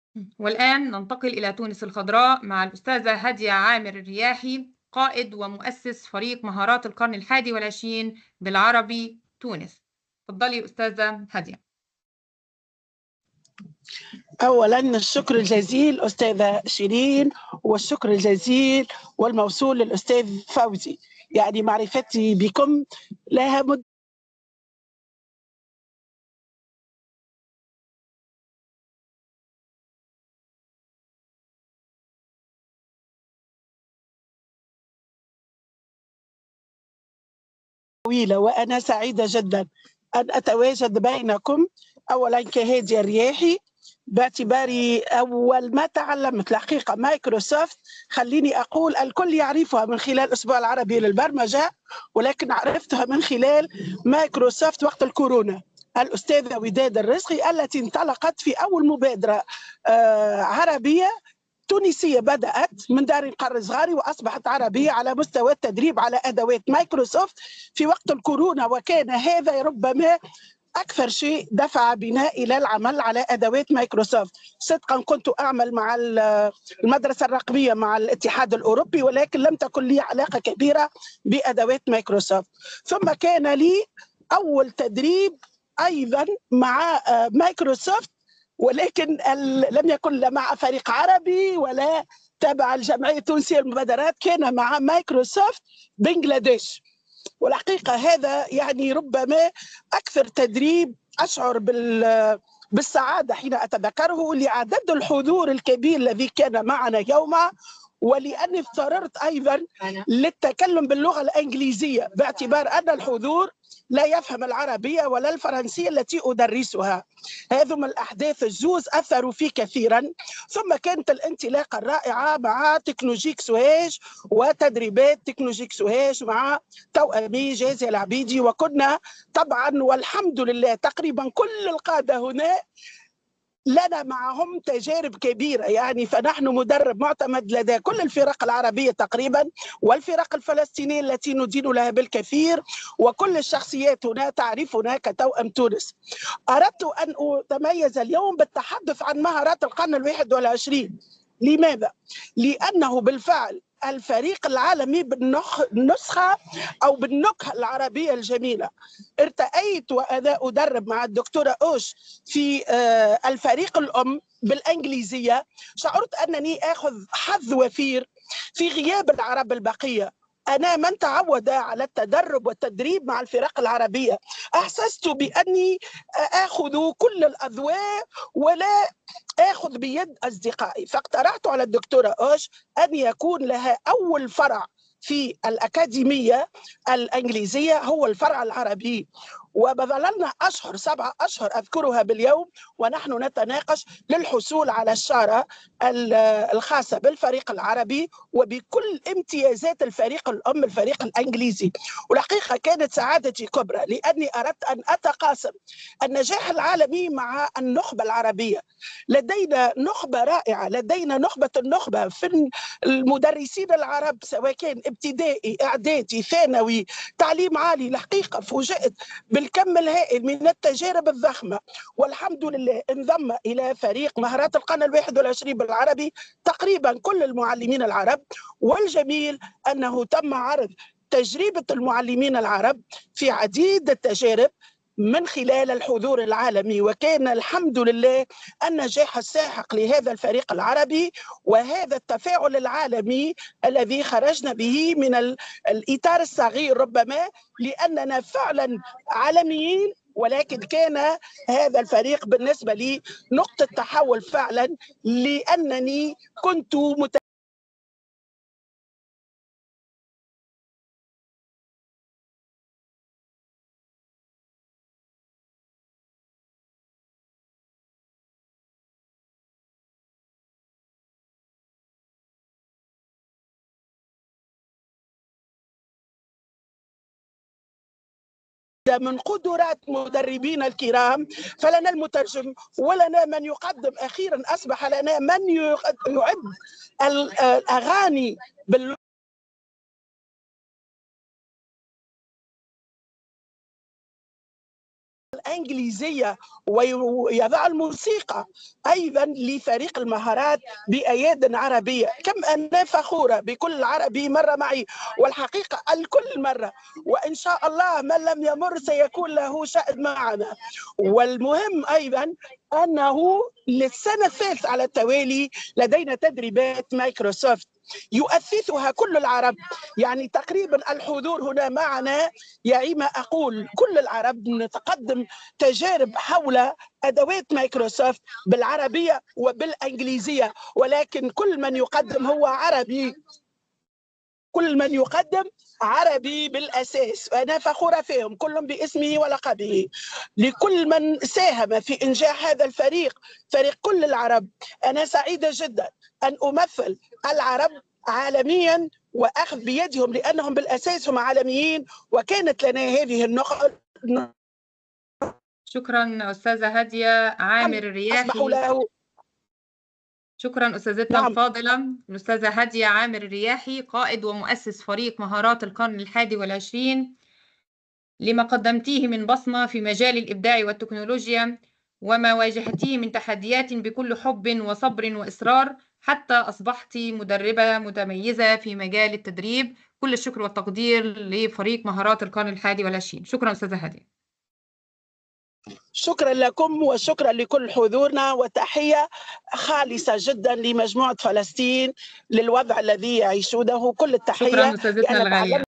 والآن ننتقل إلى تونس الخضراء مع الأستاذة هادية عامر الرياحي، قائد ومؤسس فريق مهارات القرن الحادي والعشرين بالعربي تونس. تفضلي أستاذة هادية. أولا الشكر الجزيل أستاذة شيرين، والشكر الجزيل والموصول للأستاذ فوزي. يعني معرفتي بكم لها مدة طويلة، وأنا سعيدة جدا أن أتواجد بينكم. أولا كهادية الرياحي، باعتباري أول ما تعلمت الحقيقة مايكروسوفت، خليني أقول الكل يعرفها من خلال الأسبوع العربي للبرمجة، ولكن عرفتها من خلال مايكروسوفت وقت الكورونا. الأستاذة وداد الرزقي التي انطلقت في أول مبادرة عربية تونسية، بدأت من دار القرن الصغاري وأصبحت عربية على مستوى التدريب على أدوات مايكروسوفت في وقت الكورونا، وكان هذا ربما أكثر شيء دفع بنا إلى العمل على أدوات مايكروسوفت. صدقا كنت أعمل مع المدرسة الرقمية مع الاتحاد الأوروبي، ولكن لم تكن لي علاقة كبيرة بأدوات مايكروسوفت. ثم كان لي أول تدريب أيضا مع مايكروسوفت، ولكن لم يكن لا مع فريق عربي ولا تبع الجمعية التونسية للمبادرات، كان مع مايكروسوفت بنغلاديش. والحقيقة هذا يعني ربما أكثر تدريب أشعر بالسعادة حين أتذكره، لعدد الحضور الكبير الذي كان معنا يومها، ولأني اضطررت أيضا للتكلم باللغة الإنجليزية باعتبار أن الحضور لا يفهم العربية ولا الفرنسية التي أدرسها. هذه من الأحداث الجوز أثروا في كثيرا. ثم كانت الانطلاقة الرائعة مع تكنولوجيك سوهاج وتدريبات تكنولوجيك سوهاج مع توأمي جازي العبيدي، وكنا طبعا والحمد لله تقريبا كل القادة هنا لنا معهم تجارب كبيرة. يعني فنحن مدرب معتمد لدى كل الفرق العربية تقريبا، والفرق الفلسطينية التي ندين لها بالكثير، وكل الشخصيات هنا تعرفنا كتوأم تونس. أردت أن أتميز اليوم بالتحدث عن مهارات القرن الواحد والعشرين. لماذا؟ لأنه بالفعل الفريق العالمي بالنسخة أو بالنكهة العربية الجميلة. ارتأيت وأنا أدرب مع الدكتورة أوش في الفريق الأم بالإنجليزية، شعرت أنني أخذ حظ وفير في غياب العرب البقية. أنا من تعود على التدرب والتدريب مع الفرق العربية، أحسست بأني أخذ كل الأذواق ولا أخذ بيد أصدقائي، فاقترحت على الدكتورة أوش أن يكون لها أول فرع في الأكاديمية الإنجليزية هو الفرع العربي. وبظللنا أشهر 7 أشهر أذكرها باليوم ونحن نتناقش للحصول على الشارة الخاصة بالفريق العربي وبكل امتيازات الفريق الأم الفريق الإنجليزي. والحقيقة كانت سعادتي كبرى، لأني أردت أن أتقاسم النجاح العالمي مع النخبة العربية. لدينا نخبة رائعة، لدينا نخبة النخبة في المدرسين العرب، سواء كان ابتدائي إعدادي ثانوي تعليم عالي. الحقيقة فوجئت بالكم الهائل من التجارب الضخمة، والحمد لله انضم إلى فريق مهارات القرن الواحد والعشرين بالعربي تقريبا كل المعلمين العرب. والجميل أنه تم عرض تجربة المعلمين العرب في عديد التجارب من خلال الحضور العالمي، وكان الحمد لله النجاح الساحق لهذا الفريق العربي وهذا التفاعل العالمي الذي خرجنا به من الإطار الصغير ربما لأننا فعلا عالميين، ولكن كان هذا الفريق بالنسبة لي نقطة تحول فعلا، لأنني كنت من قدرات مدربين الكرام، فلنا المترجم ولنا من يقدم. أخيرا أصبح لنا من يعد الأغاني بالإنجليزية ويضع الموسيقى أيضا لفريق المهارات بأياد عربية. كم أنا فخورة بكل عربي مر معي، والحقيقة الكل مرة، وإن شاء الله من لم يمر سيكون له شأن معنا. والمهم أيضا أنه للسنة الثالثة على التوالي لدينا تدريبات مايكروسوفت يؤسسها كل العرب، يعني تقريبا الحضور هنا معنا يعيما أقول كل العرب. نتقدم تجارب حول أدوات مايكروسوفت بالعربية وبالإنجليزية، ولكن كل من يقدم هو عربي، كل من يقدم عربي بالأساس. أنا فخورة فيهم كلهم باسمه ولقبه. لكل من ساهم في إنجاح هذا الفريق، فريق كل العرب، أنا سعيدة جدا أن أمثل العرب عالميا وأخذ بيدهم لأنهم بالأساس هم عالميين، وكانت لنا هذه النقطة. شكرا أستاذة هادية عامر أصبحوا الرياحي. له. شكرا أستاذتنا نعم. الفاضلة الأستاذة هادية عامر الرياحي، قائد ومؤسس فريق مهارات القرن ال21، لما قدمتيه من بصمة في مجال الإبداع والتكنولوجيا، وما واجهتيه من تحديات بكل حب وصبر وإصرار، حتى أصبحت مدربة متميزة في مجال التدريب. كل الشكر والتقدير لفريق مهارات القرن ال21. شكرا أستاذة هادية. شكرا لكم وشكرا لكل حضورنا، وتحية خالصة جدا لمجموعة فلسطين للوضع الذي يعيشونه. كل التحية. شكرا أستاذتنا الغالية.